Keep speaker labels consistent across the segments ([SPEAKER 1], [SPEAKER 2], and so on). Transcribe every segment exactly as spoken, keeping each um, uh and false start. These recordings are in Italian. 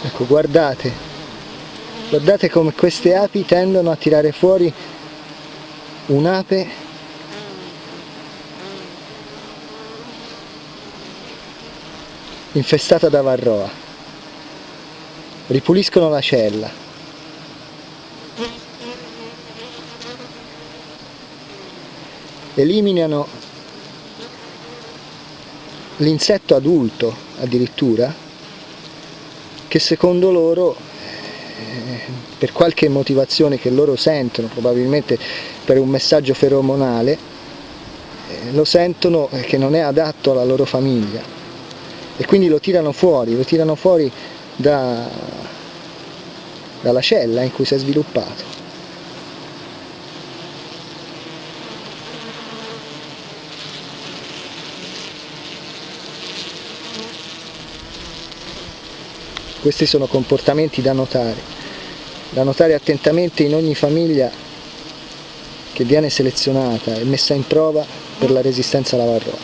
[SPEAKER 1] Ecco, guardate, guardate come queste api tendono a tirare fuori un'ape infestata da varroa. Ripuliscono la cella. Eliminano l'insetto adulto addirittura, che secondo loro, eh, per qualche motivazione che loro sentono, probabilmente per un messaggio feromonale, eh, lo sentono che non è adatto alla loro famiglia e quindi lo tirano fuori, lo tirano fuori da, dalla cella in cui si è sviluppato. Questi sono comportamenti da notare, da notare attentamente in ogni famiglia che viene selezionata e messa in prova per la resistenza alla varroa.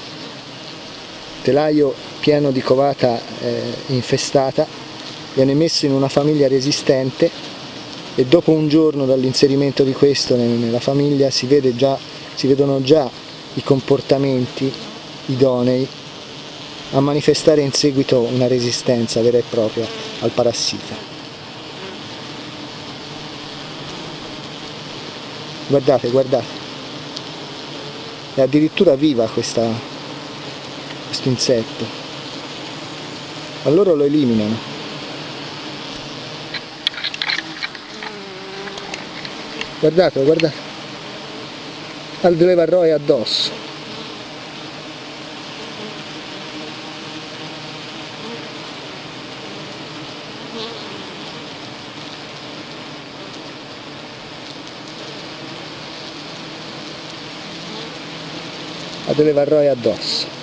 [SPEAKER 1] Telaio pieno di covata eh, infestata viene messo in una famiglia resistente e dopo un giorno dall'inserimento di questo nella famiglia si, vede già, si vedono già i comportamenti idonei a manifestare in seguito una resistenza vera e propria al parassita. Guardate, guardate, è addirittura viva questa, questo insetto. Allora lo eliminano. Guardate, guardate, ha delle varroe addosso. Ha delle varroe addosso.